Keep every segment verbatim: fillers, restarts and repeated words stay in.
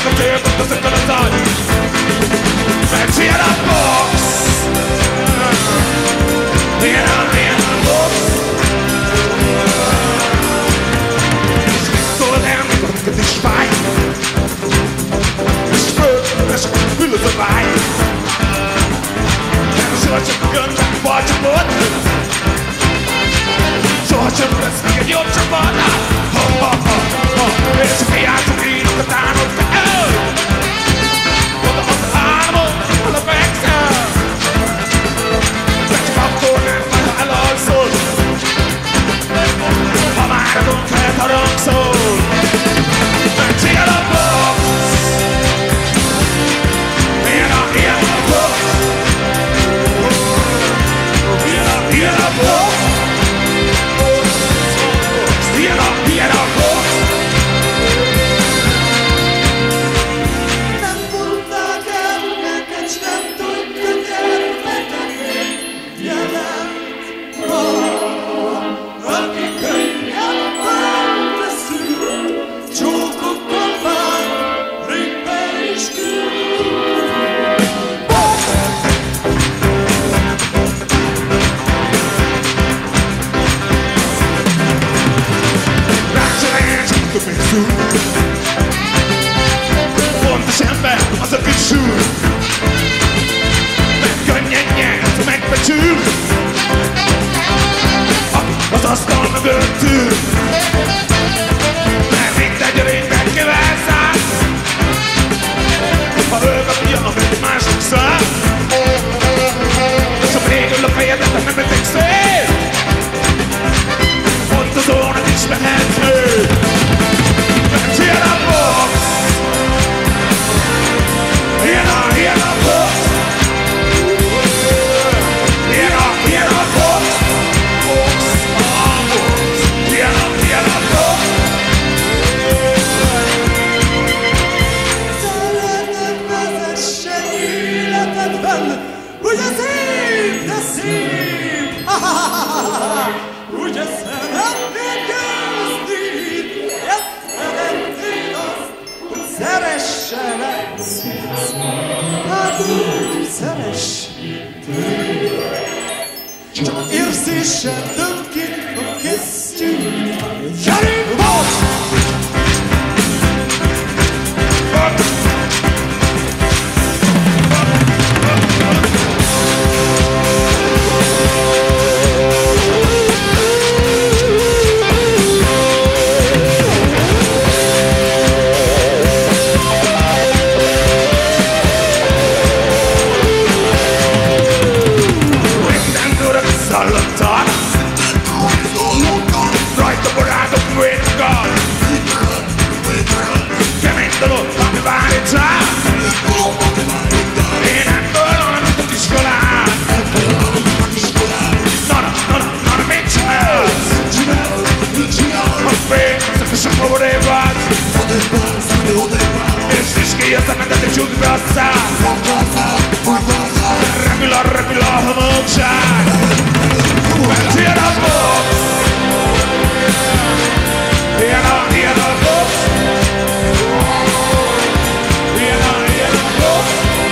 a térpont az ökön az agy. Mert ilyen a box. Ilyen a, ilyen a box. És mit szólod el, mikor neked is fáj? És föl, és akkor fülöd a vágy. Soha csak gönnek vagy csapod. Soha csak lesz még egy jobb csapat. Ha, ha, ha, ha. És csak játszunk írok a tánok. Oda az álmod, oda fekszel. De csak akkor nem vagy, ha elalszol. Ha már a koncert harangszol. Mert ilyen a box. Ilyen a, ilyen a box. Ilyen a box. Ilyen a, ilyen a box. Nem mondták el neked, s nem tudta gyermekeket jelent van, aki könnyen felveszül, csókokkal vár, régbe is küld. Box! Fontos ember az, aki sül. Meg könnyen nyert, megbecsül. Aki az asztal mögött ül. Mert mindegy, a lényben kivelszáll. Ha öld a piano, egy másik szál. És ha végül a fejedet, nem beteg szél. Pont az ónat is mehető. Mert ilyen a box. Ilyen a, ilyen a box. Ilyen a, ilyen a box. Box, a box. Ilyen a, ilyen a box. Szeretek vezessen életedben, ugye szép, de szép. Ugye szeretnéd győzni, szeretnéd azt, hogy szeressenek. Hát úgy szeress tőle. Csak érzéssel dönt ki a kesztyű. Gyerünk, box! Rajta barátok védkar. Kemény dolog, ami vár itt rá. Én ebből annak iskolán. Na na, na na, na na, mit csinálsz? A fény, az a odébb vagy. És is ki a szemedet, és csukd be a szám. Repül a, repül a homokság. Mert ilyen a box. Ilyen a, ilyen a box. Ilyen a, ilyen a box.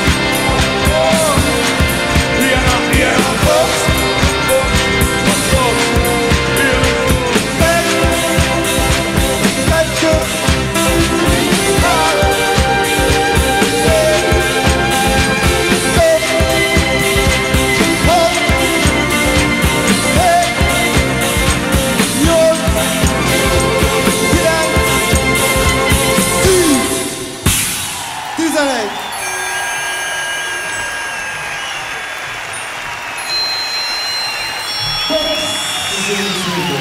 Ilyen a, ilyen a box. Köszönjük szépen!